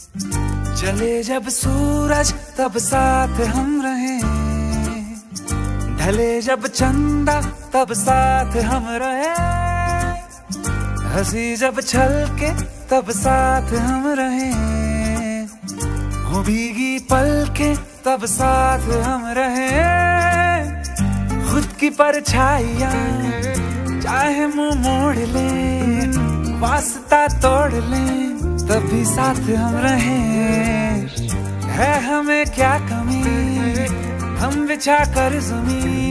चले जब सूरज तब साथ हम रहे, ढले जब चंदा तब साथ हम रहे, हंसी जब छलके तब साथ हम रहे, हो भीगी पलके तब साथ हम रहे। खुद की परछाइयां चाहे मुंह मोड़ ले, वास्ता तोड़ ले, तभी साथ हम रहे। है हमें क्या कमी, हम बिछा कर ज़मीं